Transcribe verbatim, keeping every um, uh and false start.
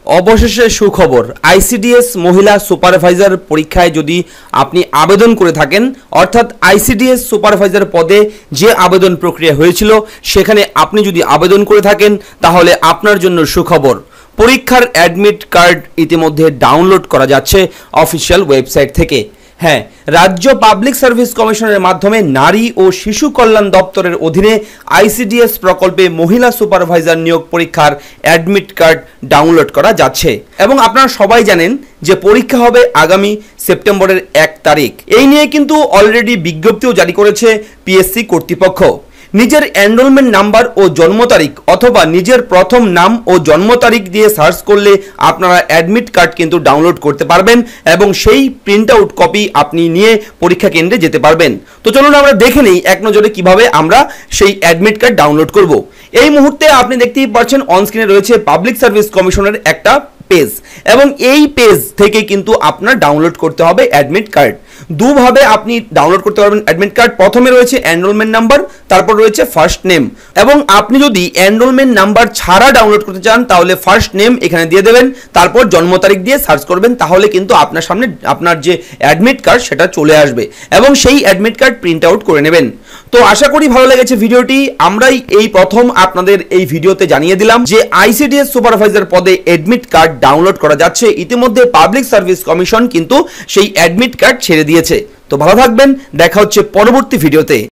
অবশেষে সুখবর, আইসিডিএস মহিলা সুপারভাইজার পরীক্ষায় যদি আপনি আবেদন করে থাকেন, অর্থাৎ আইসিডিএস সুপারভাইজার পদে যে আবেদন প্রক্রিয়া হয়েছিল সেখানে আপনি যদি আবেদন করে থাকেন তাহলে আপনার জন্য সুখবর। পরীক্ষার অ্যাডমিট কার্ড ইতিমধ্যে ডাউনলোড করা যাচ্ছে অফিসিয়াল ওয়েবসাইট থেকে। হ্যাঁ, রাজ্য পাবলিক সার্ভিস কমিশনের মাধ্যমে নারী ও শিশু কল্যাণ দপ্তরের অধীনে আইসিডিএস প্রকল্পে মহিলা সুপারভাইজার নিয়োগ পরীক্ষার অ্যাডমিট কার্ড ডাউনলোড করা যাচ্ছে এবং আপনারা সবাই জানেন যে পরীক্ষা হবে আগামী সেপ্টেম্বরের এক তারিখ। এই নিয়ে কিন্তু অলরেডি বিজ্ঞপ্তিও জারি করেছে পিএসসি কর্তৃপক্ষ। নিজের এনরোলমেন্ট নাম্বার ও জন্ম তারিখ অথবা নিজের প্রথম নাম ও জন্ম তারিখ দিয়ে সার্চ করলে আপনারা অ্যাডমিট কার্ড কিন্তু ডাউনলোড করতে পারবেন এবং সেই প্রিন্ট আউট কপি আপনি নিয়ে পরীক্ষা কেন্দ্রে যেতে পারবেন। তো চলুন আমরা দেখে নিই এক নজরে কিভাবে আমরা সেই অ্যাডমিট কার্ড ডাউনলোড করব। এই মুহূর্তে আপনি দেখতেই পাচ্ছেন অন স্ক্রিনে রয়েছে পাবলিক সার্ভিস কমিশনের একটা পেজ এবং এই পেজ থেকে কিন্তু আপনার ডাউনলোড করতে হবে অ্যাডমিট কার্ড। দুভাবে আপনি ডাউনলোড করতে পারবেন অ্যাডমিট কার্ড। প্রথমে রয়েছে এনরোলমেন্ট নাম্বার, তারপর রয়েছে ফার্স্ট নেম। এবং আপনি যদি এনরোলমেন্ট নাম্বার ছাড়া ডাউনলোড করতে চান তাহলে ফার্স্ট নেম এখানে দিয়ে দেবেন, তারপর জন্ম তারিখ দিয়ে সার্চ করবেন, তাহলে কিন্তু আপনার সামনে আপনার যে অ্যাডমিট কার্ড সেটা চলে আসবে এবং সেই অ্যাডমিট কার্ড প্রিন্ট আউট করে নেবেন। তো আশা করি ভালো লেগেছে ভিডিওটি। আমরাই এই প্রথম আপনাদের এই ভিডিওতে জানিয়ে দিলাম যে আইসিডিএস সুপারভাইজার পদে অ্যাডমিট কার্ড ডাউনলোড করা যাচ্ছে। ইতিমধ্যে পাবলিক সার্ভিস কমিশন কিন্তু সেই অ্যাডমিট কার্ড ছেড়ে দিয়েছে। তো ভালো থাকবেন, দেখা হচ্ছে পরবর্তী ভিডিওতে।